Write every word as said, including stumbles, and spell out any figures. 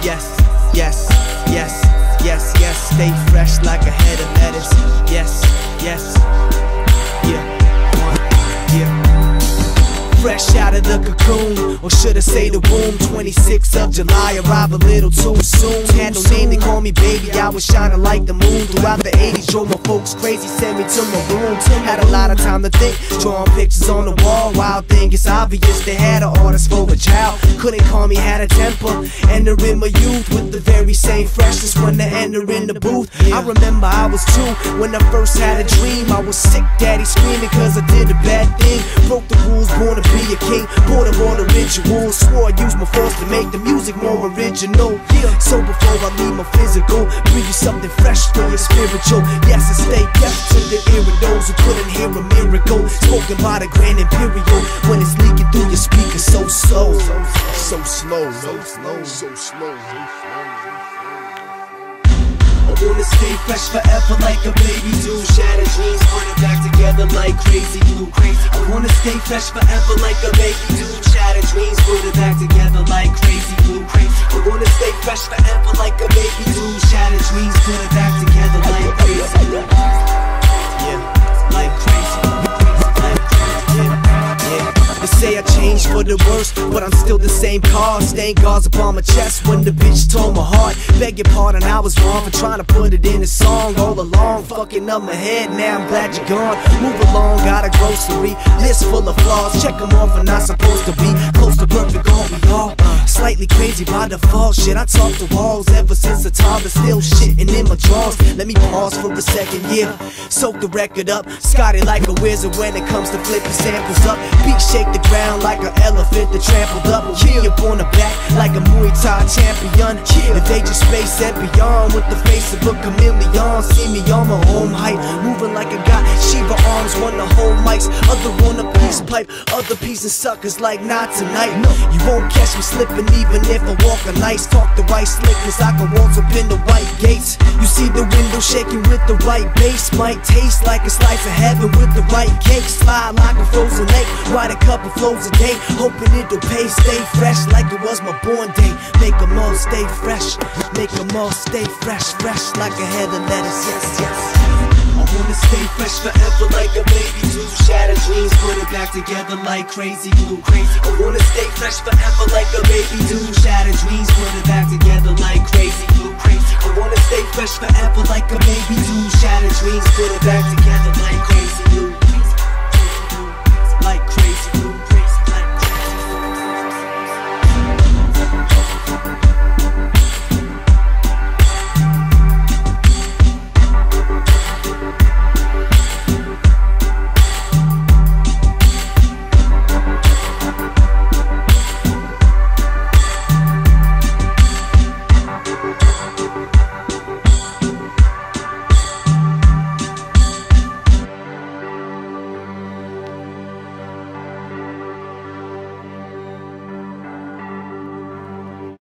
Yes, yes, yes, yes, yes. Stay fresh like a head of lettuce. Yes, yes, yeah, one, yeah. Fresh out of the cocoon, or should I say the womb. Twenty-sixth of July, arrive a little too soon. Had no name, they call me baby, I was shining like the moon. Throughout the eighties, drove my folks crazy, sent me to my room. Had a lot of time to think, drawing pictures on the wall. Wild thing, it's obvious they had an artist for a child. Couldn't call me, had a temper, entering my youth with the very same freshness when I enter in the booth. I remember I was two when I first had a dream. I was sick, daddy screaming cause I did a bad thing. Broke the rules, born to be a king, bought up all the rituals. Swore I'd use my force to make the music more original. Yeah. So before I leave my physical, bring you something fresh for your spiritual. Yes, I stay deaf to the ear of those who couldn't hear a miracle spoken by the Grand Imperial. When it's leaking through your speakers so slow, so slow, so slow, so slow. I wanna stay fresh forever like a baby do. Shattered dreams, put it back together like crazy glue. Crazy. I wanna stay fresh forever like a baby do. Shattered dreams, put it back together like crazy glue. Crazy. I wanna stay fresh forever like a baby do. Shattered dreams, put it back together like crazy glue. Yeah, like crazy glue. Like crazy, yeah, yeah. They say I changed for the worse, but I'm still the same car. Stained gauze upon my chest when the bitch tore my heart. Beg your pardon, I was wrong for trying to put it in a song. All along, fucking up my head, now I'm glad you're gone. Move along, got a grocery list full of flaws. Check them off and not supposed to be close to perfect, all we all slightly crazy by default. Shit, I talk to walls ever since a toddler, still shitting in my drawers. Let me pause for a second, yeah. Soak the record up, Scotty like a wizard when it comes to flipping samples up. Beat shake the ground like an elephant that trampled up. Yeah, up on the back like a Muay Thai champion. Yeah, if they just space and beyond with the face of a chameleon. See me on my home height, moving like a guy. Shiva arms, one to hold mics, other one a peace pipe, other pieces suckers like not tonight. No, you won't catch me slipping even if I walk a nice. Talk the right slickness, I can waltz up in the white gates. You see the window shaking with the right bass. Might taste like a slice of heaven with the right cake. Slide like a frozen lake, write a couple flows a day, hoping it'll pay. Stay fresh like it was my born day. Make them all stay fresh, make them all stay fresh. Fresh like a head of lettuce, yes, yes. I wanna stay fresh forever like a baby do. Shattered dreams, put it back together like crazy glue. Crazy. I wanna stay fresh forever like a baby do. Shattered dreams, put it back together like crazy glue. Crazy. I wanna stay fresh forever like a baby do. Shattered dreams, put it back together like crazy glue.